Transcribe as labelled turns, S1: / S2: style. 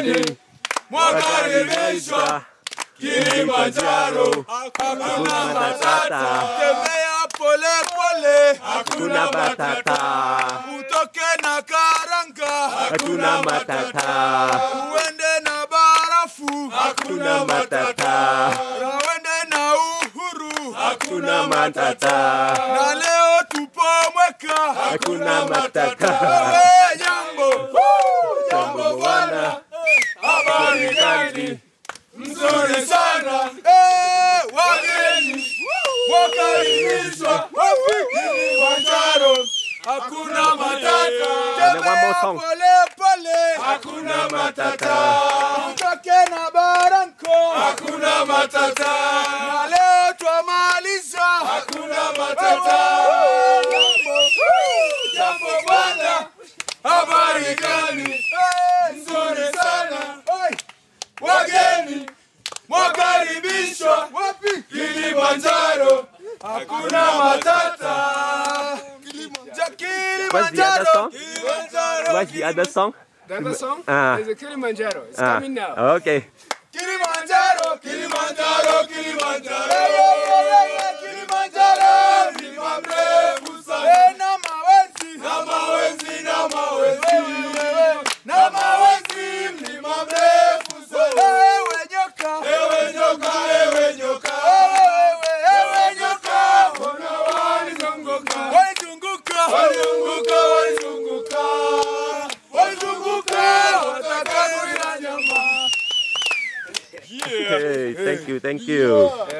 S1: wageni mwakaribishwa Kilimanjaro, hakuna matata. Tembea pole pole, hakuna matata. Utoke na karanga, hakuna matata. Uende na barafu, hakuna matata. Uende na uhuru, hakuna matata. Na leo tupo Mweka, hakuna matata. Jambo bwana, habari gani? Mzuri sana, wageni wakaribishwa Kilimanjaro, hakuna matata. Tembea pole pole, hakuna matata. Utoke na baranko, hakuna matata. Na leo twamaliza, hakuna matata. Jambo bwana, habari gani? Nzuri sana, wageni mwakaribishwa Kilimanjaro, hakuna matata.
S2: What's the other song? What's the other song?
S3: The other song is a Kilimanjaro. It's coming now.
S2: Okay.
S1: Kilimanjaro, Kilimanjaro, Kilimanjaro. Kilimanjaro, mlima mrefu sana. Na mawezi, na mawezi, na mawezi. Na mawezi, mlima mrefu sana. Ewe nyoka, ewe nyoka, ewe nyoka. Ewe nyoka, mbona walizunguka? Walizunguka, walizunguka, walizunguka. Walizunguka, wataka kuila nyama.
S2: Hey, thank you, thank you.